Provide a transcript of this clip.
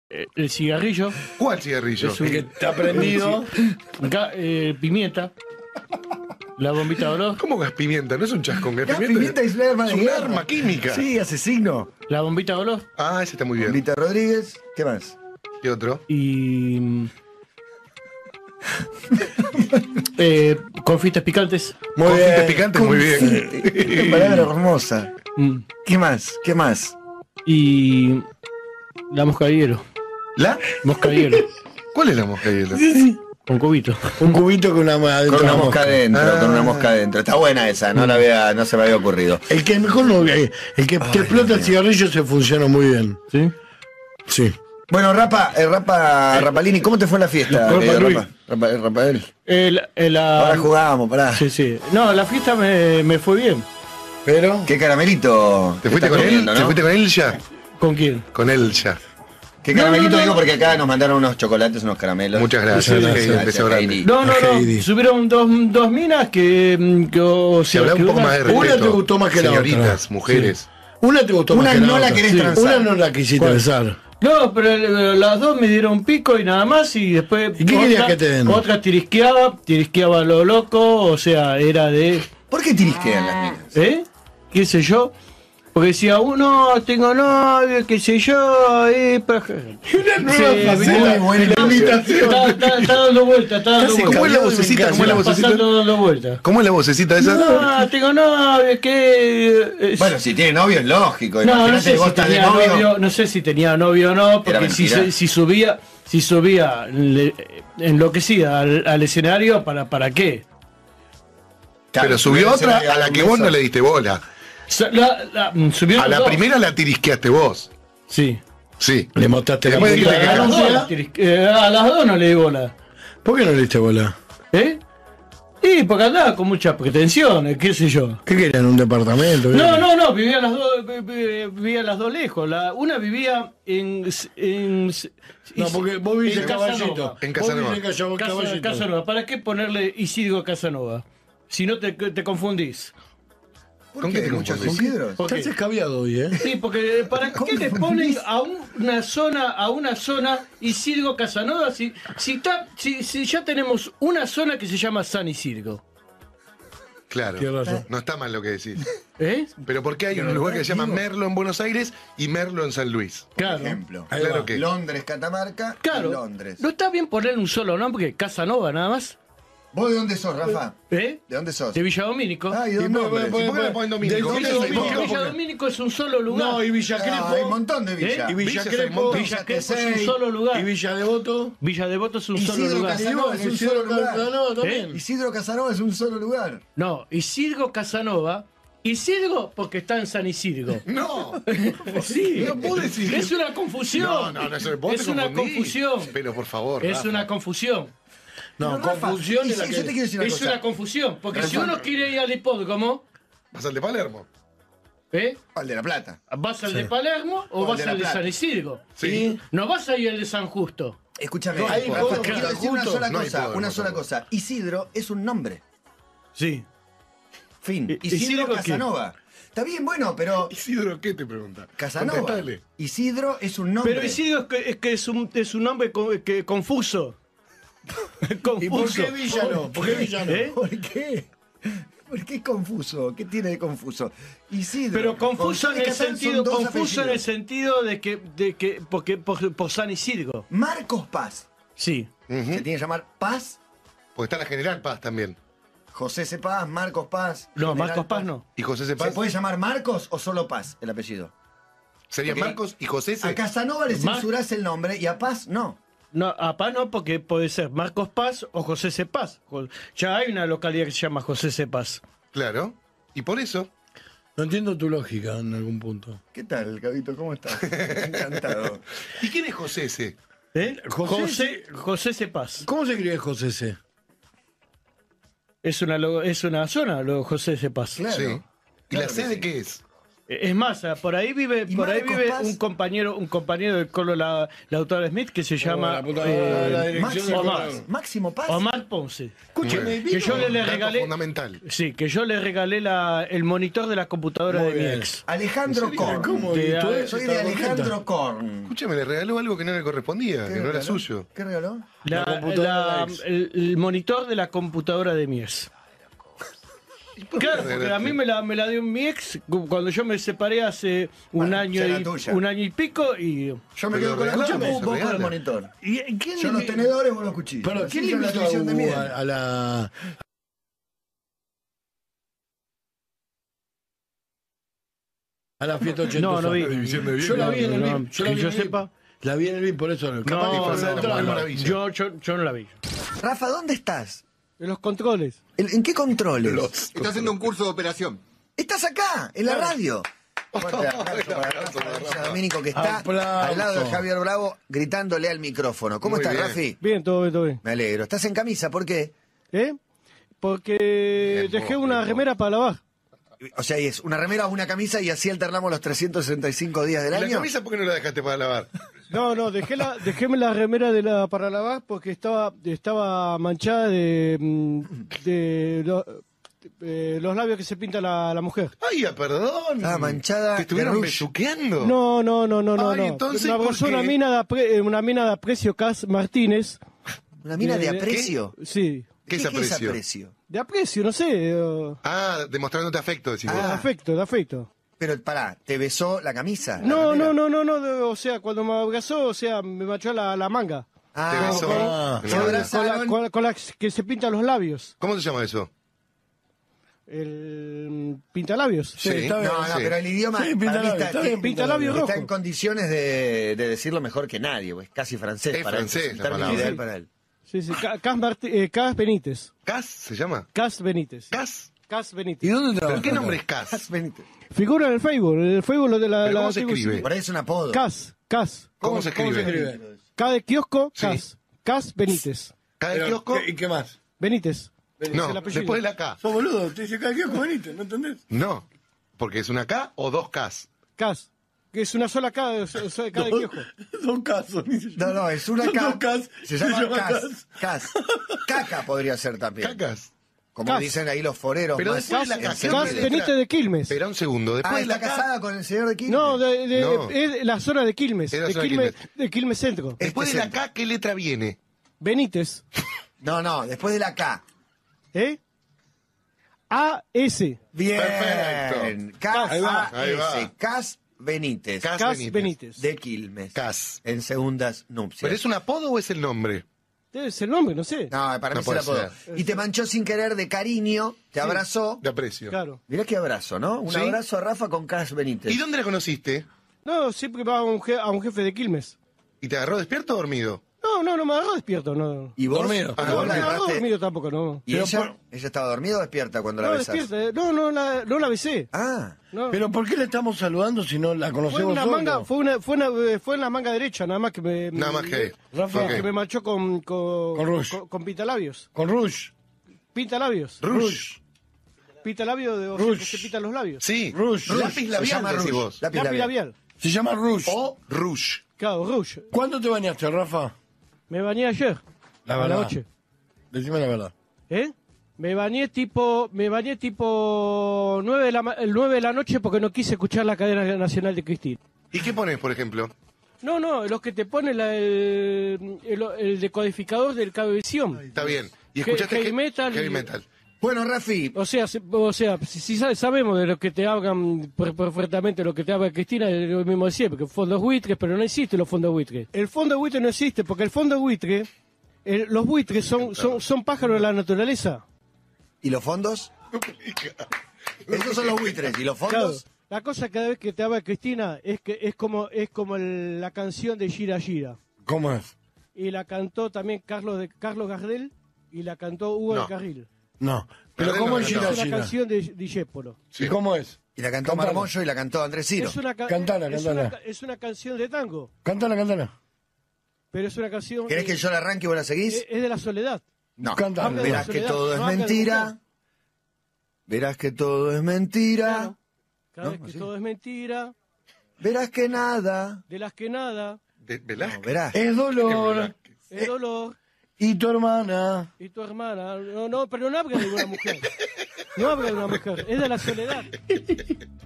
El cigarrillo. ¿Cuál cigarrillo? Es un- Que está prendido. Acá, pimienta. La bombita de olor. ¿Cómo gas pimienta? No es un chascón, gas Gas pimienta. pimienta es un arma de un guerra. arma química. Sí, hace signo. La bombita de olor. Ah, ese está muy bien. Lita Rodríguez, ¿qué más? ¿Qué otro? Y. Confites picantes. Muy Confites bien. picantes, muy bien. Qué palabra hermosa. Mm. ¿Qué más? ¿Qué más? Y. La mosca de hielo. ¿La? Mosca de hielo. ¿Cuál es la mosca de hielo? Con cubito. Un cubito con una, Con una mosca adentro, Ah. con una mosca adentro. Está buena esa, no se me había ocurrido. El que mejor no. El que te explota el cigarrillo se funciona muy bien. ¿Sí? Sí. Bueno, Rapalini, ¿cómo te fue en la fiesta? Rapa Luis. Rafael. La- Ahora jugamos, pará. Sí, sí. No, la fiesta me fue bien. Pero. ¿Qué caramelito? ¿Te fuiste estás con él? comiendo, ¿Te no? fuiste con él ya? ¿Con quién? Con él ya. ¿Qué caramelito No. digo? Porque acá nos mandaron unos chocolates, unos caramelos. Muchas gracias. Muchas gracias. Heidi, un beso grande. Heidi. No, Heidi. subieron dos minas que o Si sea, habla que un poco una- más de respeto. Una te gustó más que la Señoritas, otra. mujeres. Una te gustó Una más que la no la otra. querés Sí. transar. Una no la quisiste ¿Cuál? besar. No, pero las dos me dieron pico y nada más y después ¿Y qué querías que te den? Otra tirisqueaba lo loco, o sea, era de ¿Por qué tirisquean las minas? ¿qué sé yo? Porque decía uno, tengo novio, qué sé yo, Una nueva Sí, faceta. muy buena imitación. está dando vuelta, está dando ¿Cómo es vuelta. la vocecita? ¿Cómo es la vocecita? Pasando dando vuelta. ¿Cómo es la vocecita esa? No, tengo novio, que Bueno, si tiene novio es lógico. no, no Imagínate sé, vos si estás de tenía novio. novio, no sé si tenía novio o no, Era porque mentira. si subía enloquecida al escenario, ¿para qué? Claro, Pero subió se otra le da a la un que beso. vos no le diste bola. Subió A la dos. primera la tirisqueaste vos. Sí. Sí. Le mostraste la Después música. dijiste A que las dos, a las dos no le di bola. ¿Por qué no le diste bola? ¿Eh? Sí, porque andaba con muchas pretensiones, qué sé yo. ¿Qué querían? ¿Un departamento? No, vivían las dos lejos. Una vivía en No, porque vos vivís en Casanova. Caballito. En Vos Casanova. vivís en Caballito. Casanova. ¿Para qué ponerle Isidro Casanova? Si no te confundís. ¿Por ¿Con qué? qué te ¿Muchos confundís? Isidros? ¿Por qué? Estás escabiado hoy, ¿eh? Sí, porque ¿para qué le ponen a una zona Isidro Casanova si ya tenemos una zona que se llama San Isidro? Claro. Tienes razón. No está mal lo que decís. ¿Eh? Pero ¿por qué hay un lugar que se llama Merlo en Buenos Aires y Merlo en San Luis? Claro. Ejemplo. Ahí Claro va. que. Londres, Catamarca, Claro. y Londres. ¿No está bien ponerle un solo nombre? Casanova nada más. ¿Vos de dónde sos, Rafa? ¿Eh? ¿De dónde sos? De Villadomínico. Ah, ¿y ¿Y dónde? por qué le ponen Domínico? ¿De Villa dónde Domínico. sos? Porque Villadomínico es un solo lugar. No, y Villa Crespo. hay un montón de villas. Y Villa Villas hay un Crespo. montón. Villa Crespo es un solo lugar. Y Villa Devoto. Villa Devoto es un solo Isidro lugar. Casanova es un Isidro solo lugar. Casanova también. Isidro Casanova es un solo lugar. No, Isidro Casanova. Isidro porque está en San Isidro. No. Sí, No puedo decir. es una confusión. No, vos es te una confundís. confusión. Pero por favor. Es Rafa. una confusión. No, Pero, Rafa, confusión es la yo te que. quiero decir una Es cosa. una confusión. Porque si Rafa. uno quiere ir al hipódromo, Vas al de Palermo. ¿eh? Al de La Plata. ¿Vas al de Palermo o O al vas de La al de Plata. San Isidro? Sí. No vas a ir al de San Justo. Escúchame, No hay Rafa, hipódromo, te quiero claro, decir una justo. sola No hay cosa. hipódromo Una sola tampoco. cosa. Isidro es un nombre. Sí. Fin. ¿Isidro Isidro qué? Casanova. Está bien, bueno, pero Isidro, ¿qué te pregunta? Casanova. Contestale. Isidro es un nombre. Pero Isidro es un nombre confuso. Confuso. ¿Y por qué Villa no? ¿Por qué Villa no? ¿Eh? ¿Por qué? ¿Por qué confuso? ¿Qué tiene de confuso? Isidro. Pero confuso en González el Casal son sentido, dos confuso en el apellidos. sentido de que porque por San Isidro. Marcos Paz. Sí. Se tiene que llamar Paz. Porque está la General Paz también. José C. Paz, Marcos Paz. No, General Marcos Paz no. ¿Y José ¿Se Cepaz? puede llamar Marcos o solo Paz el apellido? Sería Porque Marcos y José A Casanova le Mar- censurás el nombre y a Paz no. No, a Paz no, porque puede ser Marcos Paz o José C. Paz. Ya hay una localidad que se llama José C. Paz. Claro. Y por eso. No entiendo tu lógica en algún punto. ¿Qué tal, Cabito? ¿Cómo estás? Encantado. ¿Y quién es José ese? ¿Eh? José- José C. Paz. ¿Cómo se escribe José C? Es una zona, José C. Paz. Claro. Sí. ¿Y Claro la que C de sí. qué es? Es más, por ahí vive ¿Y Marcos Paz? un compañero del Colo Lautaro Smith que se llama la puta madre, la dirección Máximo de Omar. Paz. Máximo Paz. Omar Ponce. Escúchame, Que yo le Dato regalé, fundamental. sí, que yo le regalé el monitor de la computadora Muy de mi bien. ex. Alejandro Korn. ¿Cómo? De- ¿Y tú eres? Soy de ¿Estás Alejandro contenta? Korn. Escúchame, le regaló algo que no le correspondía, que no era regaló? suyo. ¿Qué regaló? La computadora de la ex. El monitor de la computadora de mi ex. Claro, porque a mí me la dio mi ex cuando yo me separé hace un Bueno, año será tuya. y pico y Yo me Pero quedo con la regálame, escúchame, vos con el regala. monitor. ¿Y quién Yo los le- tenedores, vos los cuchillos. Pero Así ¿quién le son la invitó tradición de a miel. Hugo a la fiesta 80? No, no vi. Yo la vi en el No, VIP. que la vi yo en el VIP. sepa. La vi en el VIP, por eso. Capaz No, disfrazada de la Mujer no, Maravilla. yo no la vi. Rafa, ¿dónde estás? En los controles. ¿En qué controles? Está haciendo un curso de operación. Estás acá, en la radio. Fuerte aplauso para Rafa Domínico, que está Aplauso. al lado de Javier Bravo gritándole al micrófono. ¿Cómo Muy estás, bien. Rafi? Bien, todo bien, todo bien. Me alegro. ¿Estás en camisa? ¿Por qué? ¿Eh? Porque dejé una remera para lavar. O sea, es una remera o una camisa y así alternamos los 365 días del ¿La año. camisa por qué no la dejaste para lavar? No, dejéme la remera para lavar porque estaba manchada de los labios que se pinta la mujer. Ay, perdón. Estaba manchada ¿Te estuvieron de rouge. besuqueando? No. Ay, entonces, Me abrazó ¿por qué? una mina de aprecio, Cas Martínez. ¿Una mina de aprecio? Sí. ¿Qué es aprecio? De aprecio, no sé. Ah, demostrándote afecto, decís vos. Ah. De afecto. Pero pará, ¿te besó la camisa? la No, remera? o sea, cuando me abrazó, o sea, me manchó la manga. Te besó. Ah. en Se la boca. abrazaron. Con la que se pintan los labios. ¿Cómo se llama eso? El pintalabios. Sí, Sí. está bien. No, Sí. pero el idioma Sí, para mí está bien, pintalabios está rojo. en condiciones de decirlo mejor que nadie, es casi francés Es para francés él. Es un la término palabra. ideal para él. Sí, Cas Benítez. ¿Cas se llama? Cas Benítez. ¿Cas? Cas ¿Y Benítez. dónde ¿Pero trabaja? qué nombre es Cas? Benítez. Figura en el Facebook lo de la... ¿Pero la cómo se tribu- escribe? Por ahí es un apodo. Cas. ¿Cómo se escribe? K de kiosco, Sí. Cas. Cas Benítez. ¿Cada Pero, kiosco? ¿y qué más? Benítez. No, el apellido. después de la K. Sos boludo, te dice cada kiosco venite, ¿no entendés? No, porque es una K o dos Ks. Cas. Que es una sola K de kiosco. Son casos. ni se llama. No, es una Son K. dos Ks, Se llama Cas. Cas. Cas. Caca podría ser también. Cacas. Como Cas. dicen ahí los foreros Pero más. después de la K, ¿qué Cas letra? Benítez de Quilmes. Espera un segundo. Después Ah, de la está K. casada con el señor de Quilmes. No, No. es la zona de Quilmes. Es la De zona de Quilmes, Quilmes. de Quilmes Centro. Después Este de la centro. K, ¿qué letra viene? Benítez. No, después de la K. ¿Eh? A-S. Bien. Perfecto. Cas. Ahí va. Cas Benítez. Cas Cas Benítez. Benítez. De Quilmes. Cas. En segundas nupcias. ¿Pero es un apodo o es el nombre? Debe ser el nombre, no sé. No, para No mí se la puede puedo. Y te manchó sin querer de cariño, te abrazó. De aprecio. Claro. Mirá qué abrazo, ¿no? Un Sí. abrazo a Rafa con Cas Benítez. ¿Y dónde la conociste? No, siempre va a un jefe de Quilmes. ¿Y te agarró despierto o dormido? No me agarró despierto, no. ¿Y vos? Dormido. ¿Y Ah, vos No la me agarró agarraste? dormido tampoco, no. ¿Y Pero ella? ¿Ella estaba dormida o despierta cuando la No, besás? despierta. No la besé. Ah, No. Pero ¿por qué le estamos saludando si no la Fue conocemos una solo? manga, fue en la manga derecha, nada más que me. Nada más que ahí. Rafa, Ok. Que me manchó con Rouge. con pintalabios. Con Rouge. Pintalabios. Rouge. Pintalabios de o sea, Rouge. que se pintan los labios. Sí. Rouge. Lápiz se labial, llama decís Rouge. vos. Lápiz Lápiz labial. labial. Se llama Rouge. O Rouge. Claro, Rouge. ¿Cuándo te bañaste, Rafa? Me bañé ayer. La a la verdad. noche. Decime la verdad. ¿Eh? Me bañé tipo el 9 de la noche porque no quise escuchar la cadena nacional de Cristina. ¿Y qué pones, por ejemplo? No, los que te pone el decodificador del cablevisión. Está bien. ¿Y escuchaste Heavy metal y- Heavy metal. Bueno, Rafi, O sea, si sabemos de lo que te hablan perfectamente, lo que te habla Cristina, es lo mismo de siempre, que fondos buitres, pero no existen los fondos buitres. El fondo buitre no existe porque el fondo buitre, los buitres son pájaros de la naturaleza. ¿y los fondos? Esos son los buitres. ¿Y los Claro, fondos? la cosa cada vez que te habla Cristina es como la canción de Gira Gira. ¿Cómo es? Y la cantó también Carlos Gardel y la cantó Hugo No. de Carril. No. ¿Pero Perdón, cómo no, es no, Gira Es una Gira? canción de Discépolo. ¿Y cómo es? Y la cantó Cantala. Marmollo y la cantó Andrés Ciro. Cantala. Es una canción de tango, Cántala. pero es una canción... ¿Querés que yo la arranque y vos la seguís? Es de la soledad. No. Cántala. Habla de Verás la que soledad, todo es no habla de mentira. mujer. Verás que todo es mentira. Claro. Cada vez que Así. todo es mentira, Verás que nada. de las que nada, No, Velázquez. verás. Es dolor. es dolor, Y tu hermana. y tu hermana. No, pero no habla de una mujer. No habla de una mujer, es de la soledad.